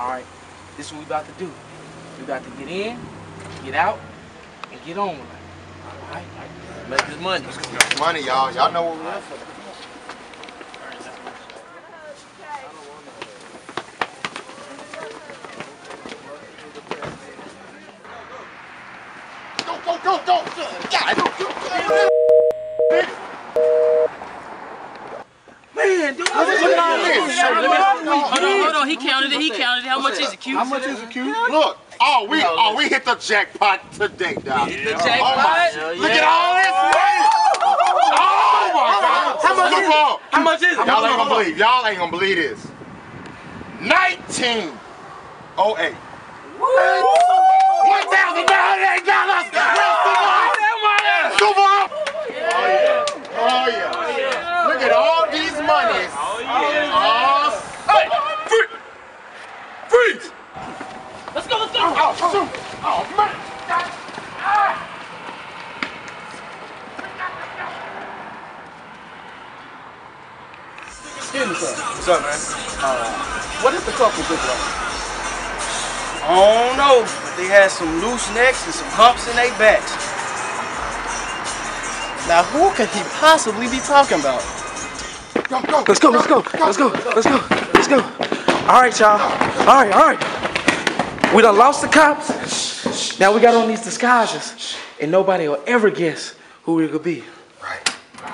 Alright, this is what we about to do. We got to get in, get out, and get on with it. Alright? Make this money. Money, y'all. Y'all know what we're in for. Go! Man, dude, hold on. He counted it. How much is it, Q? How much is it, Q? Look, we hit the jackpot today, dog. Hit the jackpot? Look at all this money! Oh my God! How much is it? Y'all ain't gonna believe this. 1908. $1,900. Super! Oh yeah. Look at all these monies. Hey! Freeze! Let's go. Oh, shoot! Oh, man! Excuse me, sir. What's up, man? What is the couple look like? I don't know, but they had some loose necks and some humps in their backs. Now, who could he possibly be talking about? Go! Let's go. All right, y'all. All right. We done lost the cops. Now we got on these disguises, and nobody will ever guess who it could be. Right.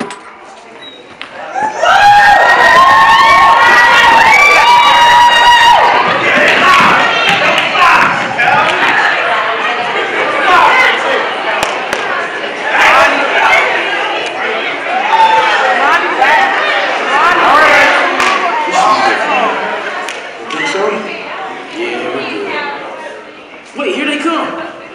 Wait, here they come.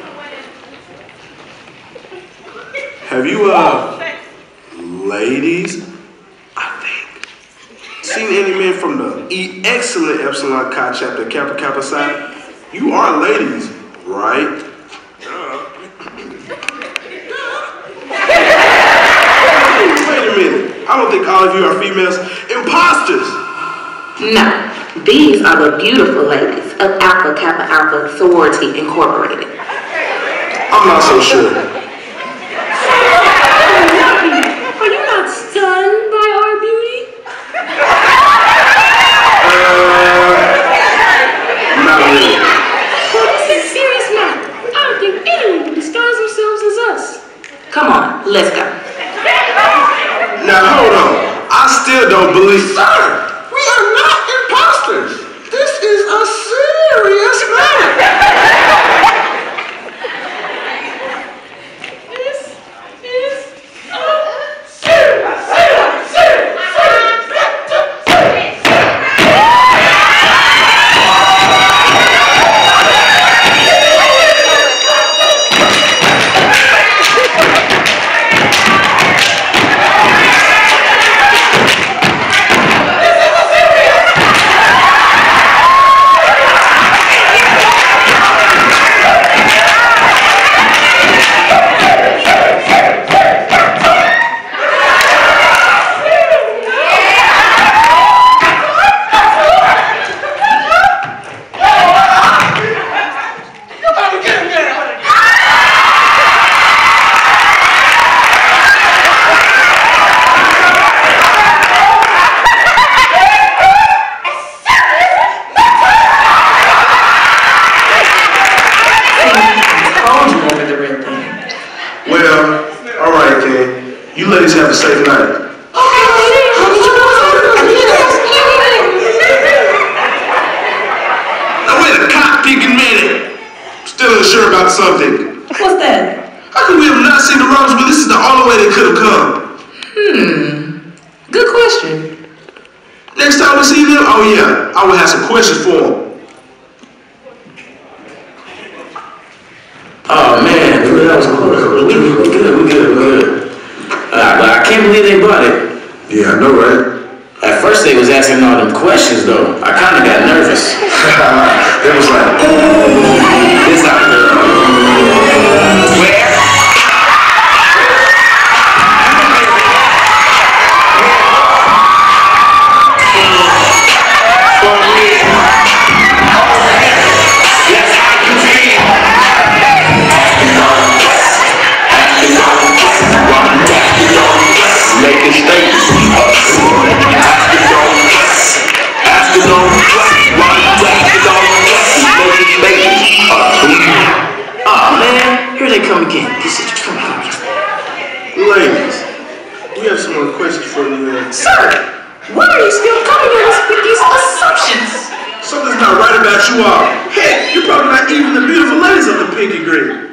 Have you, ladies, I think, seen any men from the excellent Epsilon Chi chapter Kappa Kappa Psi? You are ladies, right? Wait a minute. I don't think all of you are females. Imposters! No, these are the beautiful ladies of Alpha Kappa Alpha Sorority Incorporated. I'm not so sure. Are you not stunned by our beauty? Not really. Well, this is a serious matter. I don't think anyone would disguise themselves as us. Come on, let's go. Now hold on. I still don't believe. Sir, we are not imposters. This is a serious matter. You ladies have a safe night. Now wait a cop-picking minute. Still unsure about something. What's that? How could we have not seen the robbers when this is the only way they could have come? Good question. Next time we see them, oh yeah, I will have some questions for them. Oh man, that was close. We good. But I can't believe they bought it. Yeah, I know, right? At first they was asking all them questions though. I kind of got nervous. It was like, oh, This out there. Where? For me. Ladies, we have some more questions for you. Sir, why are you still coming at us with these assumptions? Something's not right about you all. Heck, you're probably not even the beautiful ladies of the pinky green.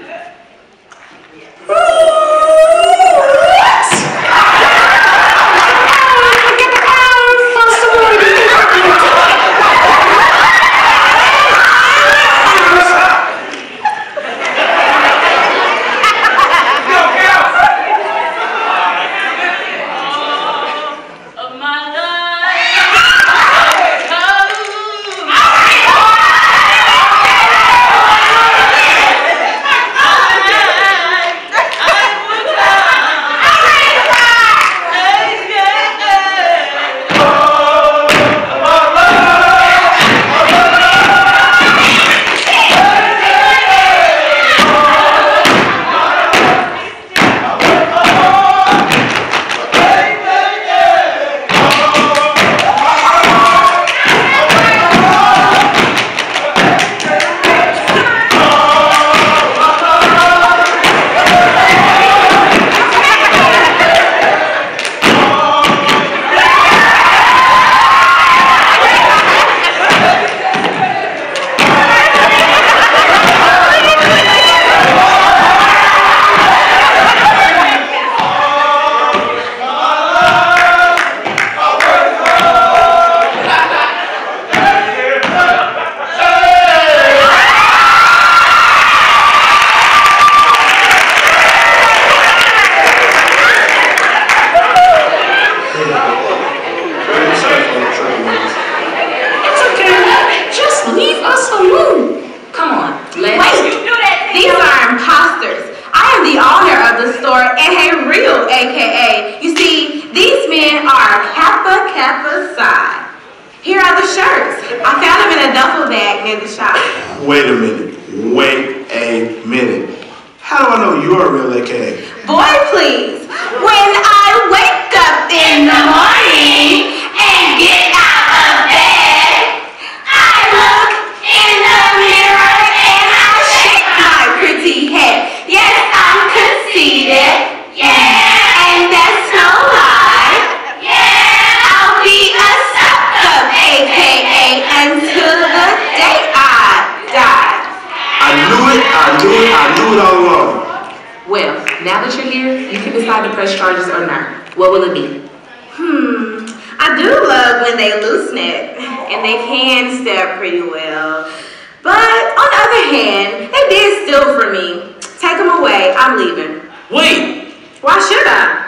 AKA. You see, these men are Kappa Kappa Psi. Here are the shirts. I found them in a duffel bag near the shop. Wait a minute. Wait a minute. How do I know you're a real AKA? Boy, please. When I wake up in the morning and get out of bed, I look in the mirror and I shake my pretty head. Yes, I'm conceited. Yeah, and that's no lie. Yeah, I'll be a suck-up AKA until the day I die. I knew it all along. Well, now that you're here, you can decide to press charges or not. What will it be? I do love when they loosen it, and they can step pretty well. But on the other hand, they did steal from me. Take them away, I'm leaving. Wait! Why should I?